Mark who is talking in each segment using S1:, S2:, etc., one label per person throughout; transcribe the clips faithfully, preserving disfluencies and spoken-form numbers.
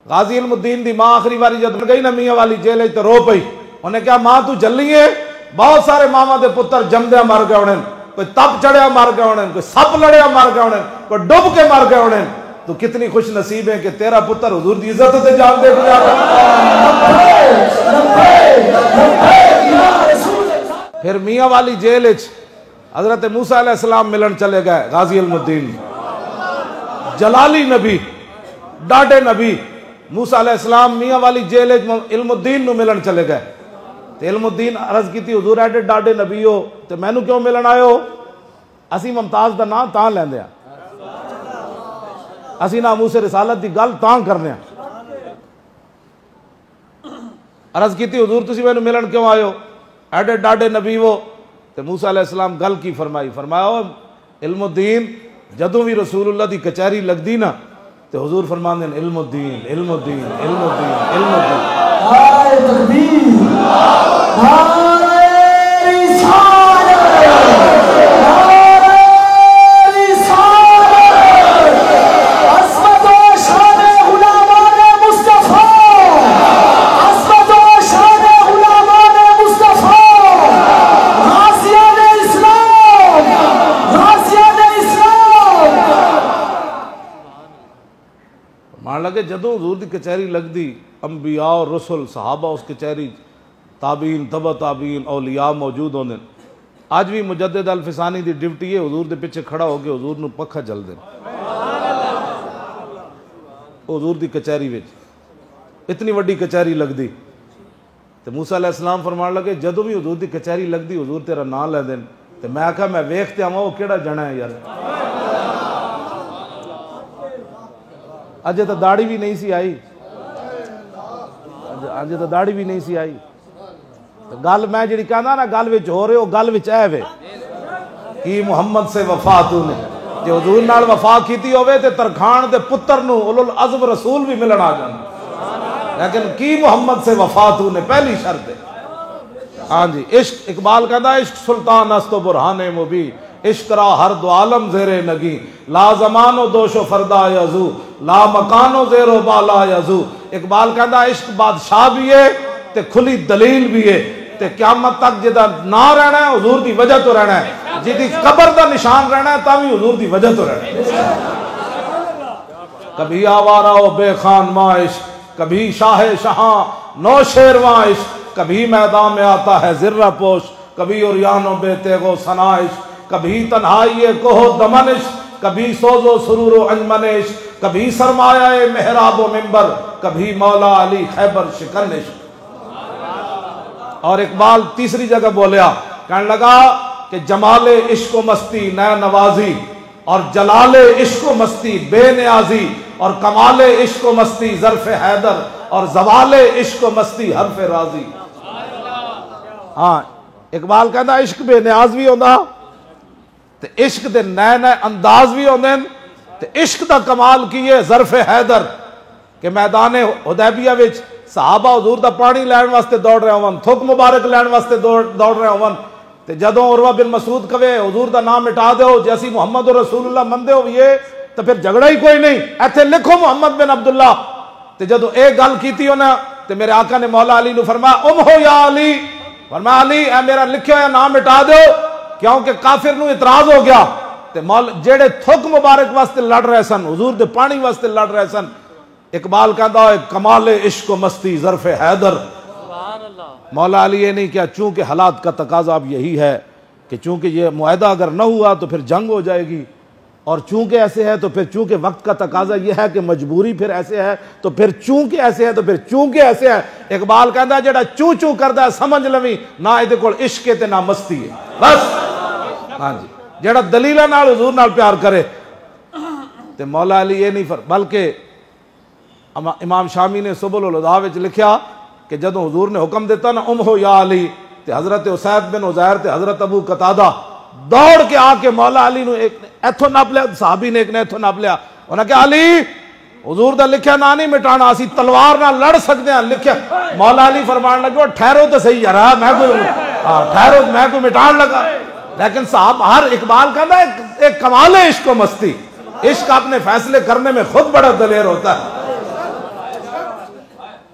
S1: غازی علم الدین دی ماں آخری باری جب گئی نا میاں والی جیل تو رو پئی، انہیں کہا ماں تو جلی ہے، بہت سارے ماما دے پتر جمدیا مر گئے انہیں، کوئی تپ چڑھیا مر گئے انہیں، کوئی سپ لڑیا مر گئے انہیں، کوئی ڈب کے مر گئے انہیں، تو کتنی خوش نصیب ہے کہ تیرا پتر حضور دی عزت تے جان دے گیا۔ پھر میاں والی جیل وچ حضرت موسیٰ علیہ السلام ملن چلے گئے غازی علم الدین، جلالی نبی، ڈاڈے نبی موسیٰ علیہ السلام میاں والی جیل وچ علم الدین نو ملن چلے گئے۔ تو علم الدین عرض کی تھی حضور ایڈے ڈاڈے نبی ہو تو مینوں کیوں ملن آئے ہو؟ اسی ممتاز دا نام تاں لیندے ہیں، اسی ناموس رسالت دی گل تاں کرنے ہیں۔ عرض کی تھی حضور تسی مینوں ملن کیوں آئے ہو؟ ایڈے ڈاڈے نبی ہو۔ تو موسیٰ علیہ السلام گل کی فرمائی، فرمایا علم الدین جدوں بھی رسول اللہ دی کچہری لگ دی نا تو حضور فرمان دین علم الدین علم الدین علم الدین علم الدین۔ نعرہ تکبیر، نعرہ رسالت، نعرہ رسالت، عظمت و شان غلامان مصطفیٰ، عظمت و شان غلامان مصطفیٰ، غازیان اسلام، غازیان اسلام۔ مان لگے جدوں حضور دی کچہری لگ دی، انبیاء اور رسل صحابہ اس کچہری، تابعین تبع تابعین اولیاء موجود ہوندے۔ آج بھی مجدد الفسانی دی ڈیوٹی ہے حضور دے پیچھے کھڑا ہو کے حضور نو پکھا جل دے حضور دی کچہری وچ، اتنی وڈی کچہری لگ دی۔ تو موسیٰ علیہ السلام فرمان لگے جدوں بھی حضور دی کچہری لگ دی حضور تیرا نام لے دین۔ تو میں آکھا میں ویکھتے آواں وہ کیڑا جنا ہے یار، اجے تو داڑھی بھی نہیں سی آئی، اجے تو داڑھی بھی نہیں سی آئی۔ گل میں جڑی کہنا نا گل وچ ہو رہے ہو گل وچ اے وے کہ محمد سے وفا تو نے جے حضور نال وفا کیتی ہوے تے ترکھان دے پتر نو اولو العزم رسول بھی ملن آ جان، لیکن کی محمد سے وفا تو نے پہلی شرط ہے۔ ہاں جی، عشق اقبال کہندا عشق سلطان است و برہان مبین، عشق را ہر دو عالم زیر نگی، لا زمان و دوش و فردا یزو، لا مکان و زیر و بالا یزو۔ اقبال کہندا عشق بادشاہ بھی ہے تے کھلی دلیل بھی ہے، تے قیامت تک جدا نہ رہنا ہے حضور دی وجہ تو رہنا ہے، جدی قبر دا نشان رہنا ہے تاوی حضور دی وجہ تو رہنا ہے۔ کبھی آوارہ و بے خان ماں عشق، کبھی شاہ شہاں نو شیرواں عشق، کبھی میدان میں آتا ہے ذرہ پوش، کبھی عریان و بے تیغ و ثنا عشق، کبھی تنہائی کوہ دمن عشق، کبھی سوز و سرور و انجمن عشق، کبھی سرمایہ محراب و منبر، کبھی مولا علی خیبر شکن عشق۔ اور اقبال تیسری جگہ بولیا، کہنے لگا کہ جمال عشق و مستی نئے نوازی، اور جلال عشق و مستی بے نیازی، اور کمال عشق و مستی ظرف حیدر، اور زوال عشق و مستی حرف راضی۔ ہاں اقبال کہتا عشق بے نیاز بھی ہوندہ تے عشق دے نئے نئے انداز بھی ہوندے، تے عشق دا کمال کیے ظرف حیدر کہ میدان حدیبیہ وچ صحابہ حضور دا پانی لین واسطے دوڑ رہے ہون، تھک مبارک لین واسطے دوڑ رہے ہون، تے جدوں عروہ بن مسعود کہے حضور دا نام مٹا دیو جیسی محمد رسول اللہ مندے ہو یہ تو پھر جھگڑا ہی کوئی نہیں، ایتھے لکھو محمد بن عبداللہ۔ تے جدوں ایک گل کیتی ہونا تے میرے آقا نے مولا علی نو فرمایا ام ہو یا علی، فرمایا علی اے میرا لکھیا ہوا نام مٹا دیو، کیونکہ کافر نو اعتراض ہو گیا تے مول جڑے تھک مبارک واسطے لڑ رہے سن، حضور دے پانی واسطے لڑ رہے سن۔ اقبال کہتا ہے کمال عشق و مستی ظرف حیدر۔ مولا علی یہ نہیں کیا چونکہ حالات کا تقاضا اب یہی ہے کہ چونکہ یہ معاہدہ اگر نہ ہوا تو پھر جنگ ہو جائے گی، اور چونکہ ایسے ہے تو پھر چونکہ وقت کا تقاضا یہ ہے کہ مجبوری پھر ایسے ہے تو پھر چونکہ ایسے ہے تو پھر چونکہ ایسے ہے۔ اقبال کہتا ہے جڑا چوں چوں کردا ہے سمجھ لویں نہ ایدے کول عشق تے نہ مستی ہے، بس ہاں جی جڑا دلیلہ نال حضور نال پیار کرے۔ تے مولا علی یہ نہیں فر بلکہ امام شامی نے سبل الہدیٰ وچ لکھیا کہ جدوں حضور نے حکم دیتا نا ام ہو یا علی، تے حضرت اسید بن عزیر تے حضرت ابو قتادہ دوڑ کے آ کے مولا علی نو ایک ایتھوں نپ لیا، صحابی نے ایک نے ایتھوں نپ لیا، انہاں کہا علی حضور دا لکھیا نا نہیں مٹانا، اسی تلوار نہ لڑ سکتے ہیں لکھیا۔ مولا علی فرمان لگا ٹھہرو تو صحیح یار میں کوئی ٹھہرو میں کوئی مٹان لگا، لیکن صاحب ہر اقبال کا نا ایک کمال ہے عشق و مستی، عشق اپنے فیصلے کرنے میں خود بڑا دلیر ہوتا ہے۔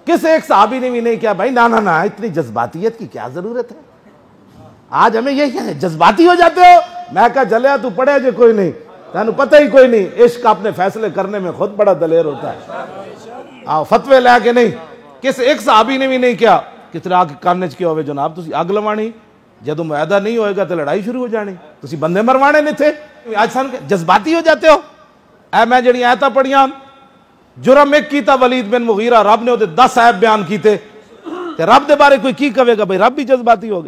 S1: کس ایک صحابی نے بھی نہیں کیا بھائی نا نا نا اتنی جذباتیت کی کیا ضرورت ہے؟ آج ہمیں یہ کیا ہے جذباتی ہو جاتے ہو. میں کہا جلیا تو پڑھے جو کوئی نہیں, تینوں پتہ ہی کوئی نہیں. عشق اپنے فیصلے کرنے میں خود بڑا دلیر ہوتا ہے. آؤ فتوے لے کے نہیں. کس ایک صحابی نے بھی نہیں کیا. کتنے آگ کاننے چ کیا ہوئے جناب تسی اگ لوانی, جدو معاہدہ نہیں ہوئے گا تو لڑائی شروع ہو جانی, تسی بندے مروانے نہیں تھے. آج سان جذباتی ہو جاتے ہو. اے میں جڑی آیتاں پڑھیاں, جرم ایک کیتا ولید بن مغیرہ, رب نے وہ دس عیب بیان کیتے, تے رب دے بارے کوئی کی کہے گا بھائی رب بھی جذباتی ہو گیا.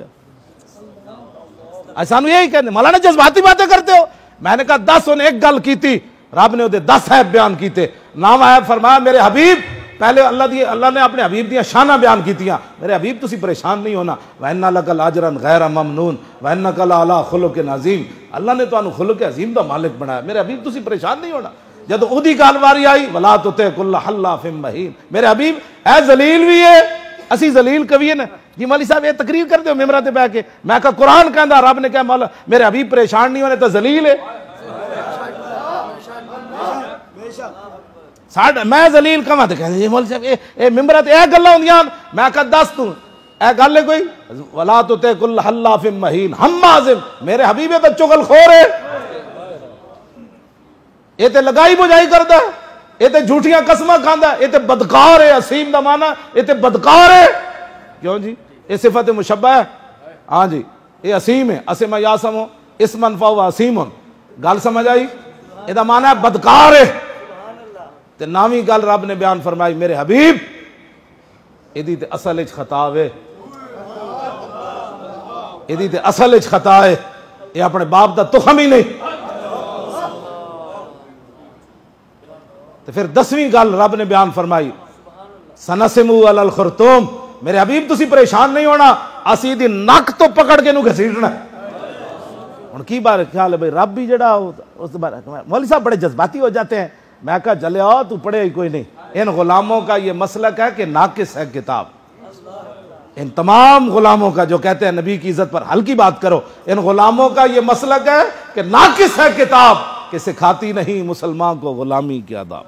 S1: آج سانو یہی کہتے مولانا جذباتی باتیں کرتے ہو. میں نے کہا دس انہیں ایک گل کی تھی, رب نے وہ دس عیب بیان کیتے. نام عیب فرمایا میرے حبیب, پہلے اللہ دی اللہ نے اپنے حبیب دیا شانہ بیان کیتیاں. میرے حبیب تسی پریشان نہیں ہونا. وَإِنَّ لَكَ لَأَجْرًا غَيْرَ مَمْنُونَ وَإِنَّكَ لَعَلَىٰ خُلُقٍ عَظِيمٍ. اللہ نے تو انو خلق عظیم دا مالک بنایا. میرے حبیب تسی پریشان نہیں ہونا. جب اودی گل واری آئی وَلَا تُطِعْ كُلَّ حَلَّافٍ مَّهِينٍ, میرے حبیب اے ذلیل بھی ہے, اسی ذلیل کبھی ہے نا. جی مولوی صاحب یہ تقریر کرتے ہو ممبر تے بیٹھ کے. میں کہا قرآن کہندا, رب نے کہا مولا میرے حبیب پریشان نہیں ہونے تو ذلیل ہے. میں ذلیل کہاں تے کہندے جی مولوی صاحب اے ممبر تے اے گلاں ہوندیاں. میں کہا دس تو اے گل ہے کوئی؟ وَلَا تُطِعْ كُلَّ حَلَّافٍ مَّهِينٍ حَمَّازٍ, میرے حبیب ہے تو چغل خور ہے. یہ تے لگائی بجائی کردا ہے, یہ تے جھوٹیاں قسماں کھاندا ہے, یہ تے بدکار ہے. اسیم دا معنی یہ تے بدکار ہے. کیوں جی یہ صفت مشبہ ہے. ہاں جی یہ اسیم ہے. اسم یاسم اسمن فہو اسیم. گل سمجھ آئی؟ یہ دا معنی ہے بدکار ہے. تے نامی گل رب نے بیان فرمائی میرے حبیب ایدی تے اصل اچ خطا ہے, ایدی تے اصل اچ خطا ہے. یہ اپنے باپ دا تخم ہی نہیں. تو پھر دسویں گل رب نے بیان فرمائی سنسمو علی الخرطوم, میرے حبیب تسی پریشان نہیں ہونا, اسی دی نک تو پکڑ کے نو گھسیٹنا. ہن کی بار خیال ہے بھائی رب بھی جڑا اس بارے مولوی صاحب بڑے جذباتی ہو جاتے ہیں. میں کہا چلے آؤ تو پڑھے ہی کوئی نہیں. ان غلاموں کا یہ مسلک ہے کہ ناقص ہے کتاب. ان تمام غلاموں کا جو کہتے ہیں نبی کی عزت پر ہلکی بات کرو, ان غلاموں کا یہ مسلک ہے کہ ناقص ہے کتاب, کہ سکھاتی نہیں مسلمان کو غلامی کی آداب.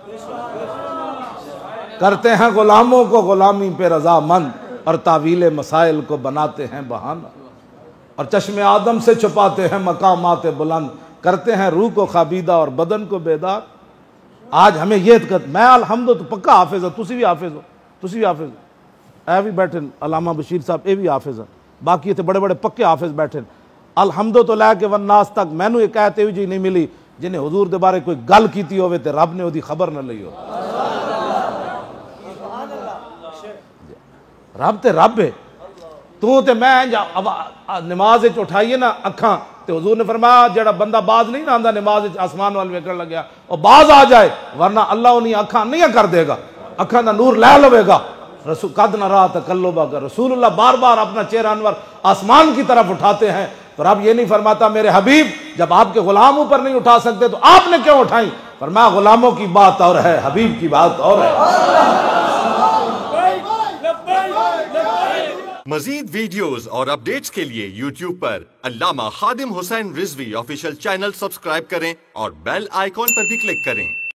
S1: کرتے ہیں غلاموں کو غلامی پہ رضا مند, اور تعویل مسائل کو بناتے ہیں بہانہ, اور چشم آدم سے چھپاتے ہیں مقامات بلند, کرتے ہیں روح کو خابیدہ اور بدن کو بیدار. آج ہمیں یہ میں الحمد تو پکا حافظ ہوں, تسی بھی حافظ ہو, تسی بھی حافظ ہو, اے بھی بیٹھے علامہ بشیر صاحب اے بھی حافظ ہیں, باقی تے بڑے بڑے پکے حافظ بیٹھے. الحمد تو لے کے والناس تک مینوں ایک آیت جی نہیں ملی جنہیں حضور دے بارے کوئی گل کیتی ہوئے تے رب نے اودی خبر نہ لئی ہو. رب تے رب ہے. تو تے میں نماز وچ اٹھائیے نا اکھاں, تے حضور نے فرمایا جڑا بندہ باز نہیں نہ آندا نماز وچ آسمان وال ویکھن لگیا او باز آ جائے, ورنہ اللہ انہی اکھاں نہیں کر دے گا, اکھاں دا نور لے لوے گا. رسول قد نرا تقلبا کا, رسول اللہ بار بار اپنا چہرہ انور آسمان کی طرف اٹھاتے ہیں. تو رب یہ نہیں فرماتا میرے حبیب جب آپ کے غلام اوپر نہیں اٹھا سکتے تو آپ نے کیوں اٹھائیں؟ فرمایا غلاموں کی بات اور ہے, حبیب کی بات اور ہے.
S2: مزید ویڈیوز اور اپڈیٹس کے لیے یوٹیوب پر Allama Khadim Hussain Rizvi official channel subscribe کریں اور بیل آئیکن پر بھی کلک کریں.